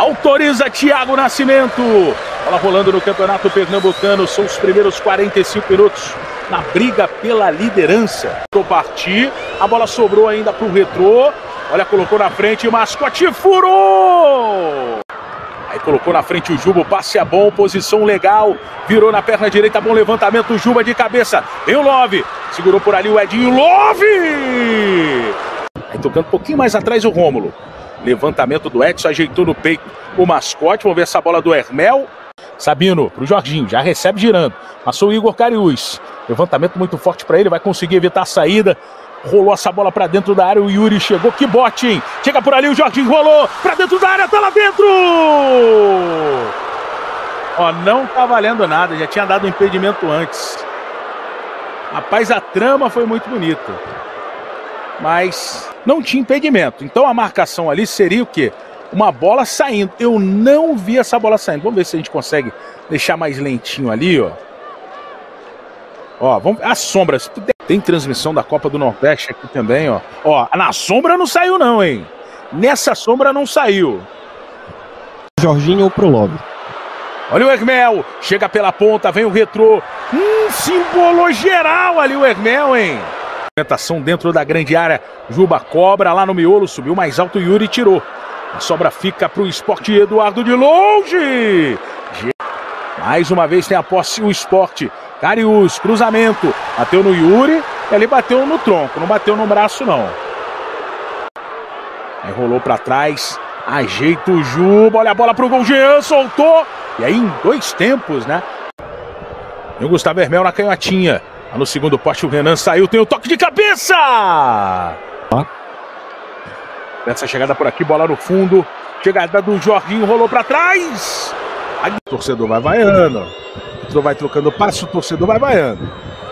Autoriza Thiago Nascimento. Bola rolando no Campeonato Pernambucano. São os primeiros 45 minutos na briga pela liderança. Vou partir. A bola sobrou ainda para o Retrô. Olha, colocou na frente. Mascote furou. Aí colocou na frente o Juba. O passe é bom. Posição legal. Virou na perna direita. Bom levantamento. O Juba de cabeça. Vem o Love. Segurou por ali o Edinho. Love. Aí tocando um pouquinho mais atrás o Rômulo. Levantamento do Edson, ajeitou no peito o Mascote. Vamos ver essa bola do Hermel. Sabino pro Jorginho, já recebe girando. Passou o Igor Cariús. Levantamento muito forte para ele, vai conseguir evitar a saída. Rolou essa bola para dentro da área, o Yuri chegou. Que bote, hein? Chega por ali, o Jorginho rolou para dentro da área, tá lá dentro! Ó, não tá valendo nada, já tinha dado impedimento antes. Rapaz, a trama foi muito bonita. Mas não tinha impedimento. Então a marcação ali seria o quê? Uma bola saindo. Eu não vi essa bola saindo. Vamos ver se a gente consegue deixar mais lentinho ali, ó. Ó, vamos... as sombras. Tem transmissão da Copa do Nordeste aqui também, ó. Ó, na sombra não saiu não, hein? Nessa sombra não saiu. Jorginho ou pro Love? Olha o Hermel. Chega pela ponta, vem o Retrô. Simbolou geral ali o Hermel, hein? Movimentação dentro da grande área. Juba cobra lá no miolo, subiu mais alto, Yuri tirou. A sobra fica para o Sport, Eduardo de longe. Mais uma vez tem a posse o Sport. Cariús, cruzamento. Bateu no Yuri e ali bateu no tronco, não bateu no braço não. Aí rolou para trás, ajeita o Juba, olha a bola pro gol, Jean soltou. E aí em dois tempos, né? E o Gustavo Hermel na canhotinha. No segundo poste o Renan saiu, tem o toque de cabeça! Essa chegada por aqui, bola no fundo. Chegada do Jorginho, rolou pra trás. Aí o torcedor vai vaiando. O torcedor vai trocando passo, o torcedor vai vaiando.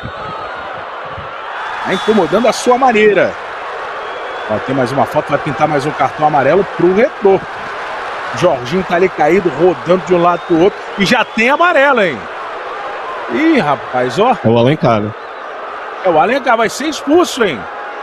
Vai incomodando a sua maneira. Ó, tem mais uma foto, vai pintar mais um cartão amarelo pro Retrô. Jorginho tá ali caído, rodando de um lado pro outro. E já tem amarelo, hein? Ih, rapaz, ó. É o Alencar, né? É o Alencar, vai ser expulso, hein?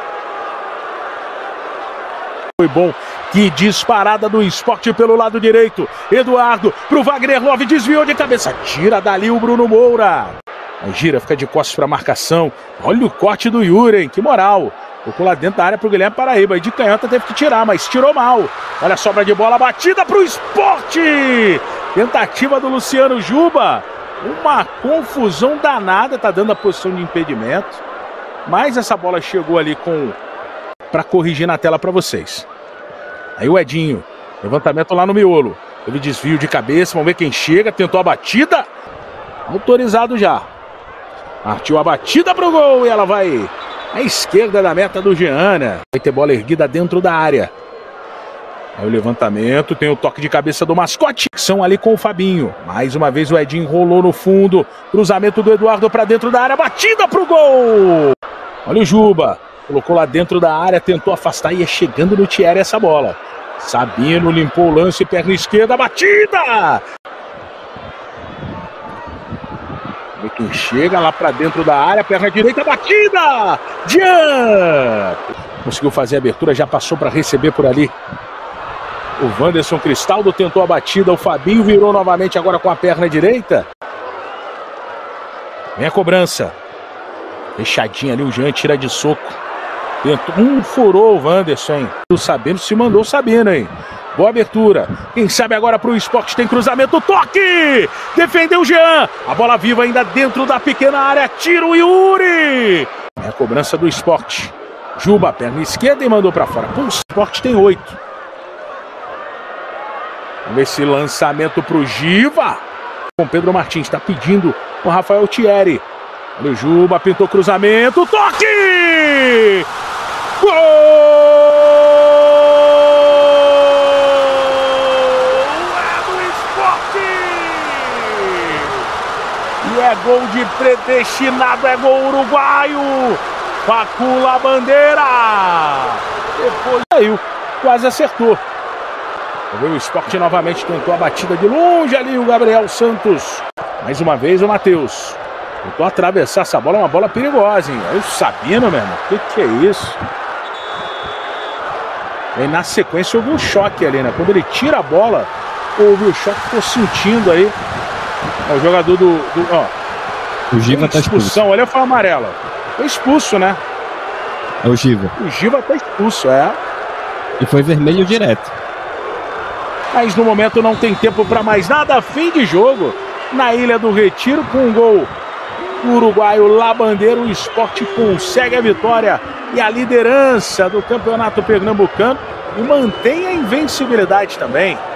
Foi bom. Que disparada do Sport pelo lado direito. Eduardo pro Wagner Love, desviou de cabeça. Tira dali o Bruno Moura. Aí gira, fica de costas pra marcação. Olha o corte do Yuri, hein? Que moral. Colocou lá dentro da área pro Guilherme Paraíba. E de canhota teve que tirar, mas tirou mal. Olha a sobra de bola, batida pro Sport. Tentativa do Luciano Juba. Uma confusão danada, tá dando a posição de impedimento. Mas essa bola chegou ali para corrigir na tela para vocês. Aí o Edinho, levantamento lá no miolo. Ele desvio de cabeça, vamos ver quem chega, tentou a batida. Autorizado já. Partiu a batida pro gol e ela vai à esquerda da meta do Giana. Vai ter bola erguida dentro da área. Aí o levantamento, tem o toque de cabeça do Mascote. São ali com o Fabinho. Mais uma vez o Edinho rolou no fundo. Cruzamento do Eduardo para dentro da área. Batida pro gol. Olha o Juba. Colocou lá dentro da área, tentou afastar e ia chegando no Thierry essa bola. Sabino limpou o lance, perna esquerda, batida. Vê quem chega lá para dentro da área, perna direita, batida. Jean. Conseguiu fazer a abertura, já passou para receber por ali. O Wanderson Cristaldo tentou a batida, o Fabinho virou novamente agora com a perna direita. Vem a cobrança. Fechadinho ali, o Jean tira de soco. Tentou, furou o Wanderson, hein? O Sabino se mandou o Sabino, hein? Boa abertura. Quem sabe agora pro Sport tem cruzamento, toque! Defendeu o Jean. A bola viva ainda dentro da pequena área, tira o Yuri. É a cobrança do Sport. Juba, perna esquerda e mandou pra fora. O Sport tem 8. Vamos ver esse lançamento pro Giva. Com Pedro Martins, está pedindo o Rafael Thierry. Olha o Juba, pintou cruzamento, toque! Gol! É do Sport! E é gol de predestinado, é gol uruguaio! Facula a bandeira! Depois saiu, quase acertou. O Sport novamente tentou a batida de longe ali, o Gabriel Santos. Mais uma vez o Matheus. Tentou atravessar essa bola, uma bola perigosa, hein? Olha o Sabino, meu irmão. Que é isso? E na sequência houve um choque ali, né? Quando ele tira a bola, houve o choque, ficou sentindo aí. O jogador O Giva tá expulso. Olha, foi amarela. Foi expulso, né? É o Giva. O Giva tá expulso, E foi vermelho direto. Mas no momento não tem tempo para mais nada. Fim de jogo na Ilha do Retiro com um gol do uruguaio Labandeira. O Sport consegue a vitória e a liderança do campeonato pernambucano e mantém a invencibilidade também.